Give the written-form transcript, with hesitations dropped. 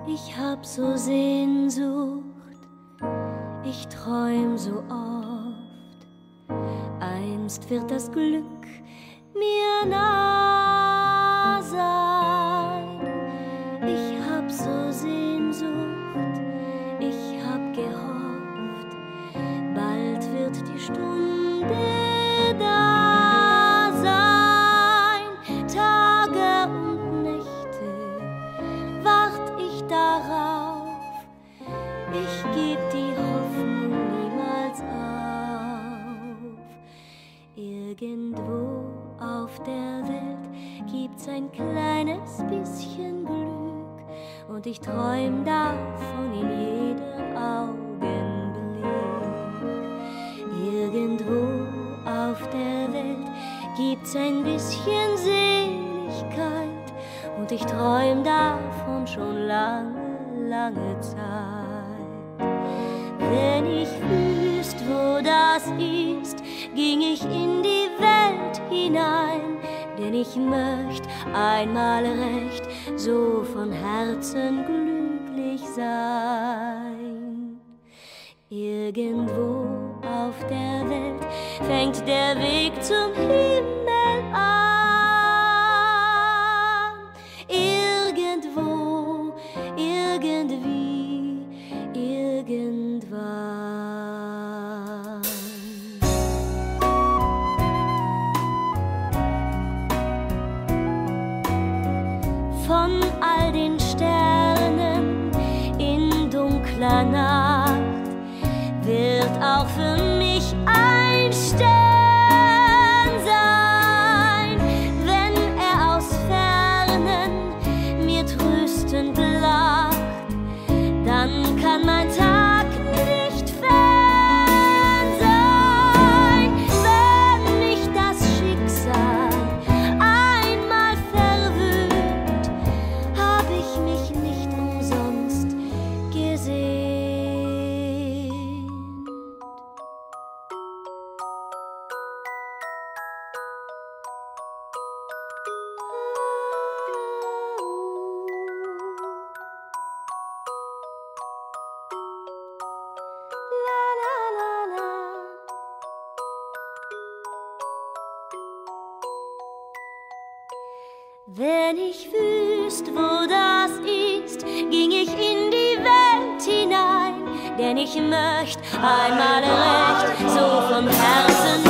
Ich hab so Sehnsucht, ich träum so oft, einst wird das Glück mir nah sein. Ich hab so Sehnsucht, ich hab gehofft, bald wird die Stunde da sein. Tage und Nächte wart ich darauf, ich geb die Hoffnung niemals auf. Irgendwo auf der Welt gibt's ein kleines bisschen Glück und ich träum davon in jedem Augenblick. Irgendwo auf der Welt gibt's ein bisschen Seligkeit und ich träum davon schon lange Zeit. Wenn ich wüsst, wo das ist, ging ich in die Welt hinein, denn ich möcht einmal recht so von Herzen glücklich sein. Irgendwo auf der Welt fängt der Weg zum Himmel an. Irgendwo, irgendwie, irgendwann. Von all den Sternen in dunkler Nacht wird auch für mich ein Stern sein, wenn er aus Fernen mir tröstend lacht, dann kann mein Tag nicht fern sein. Wenn mich das Schicksal einmal verwöhnt, hab ich mich nicht umsonst gesehen. Wenn ich wüsst, wo das ist, ging ich in die Welt hinein, denn ich möcht einmal recht so vom Herzen